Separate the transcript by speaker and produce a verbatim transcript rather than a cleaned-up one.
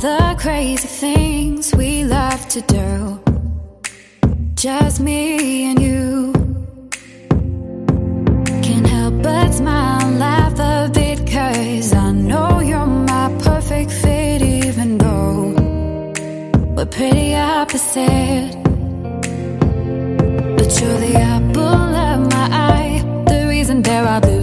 Speaker 1: the crazy things we love to do, just me and you. Can't help but smile and laugh a bit, 'cause I know you're my perfect fit, even though we're pretty opposite. But you're the apple of my eye, the reason there are blue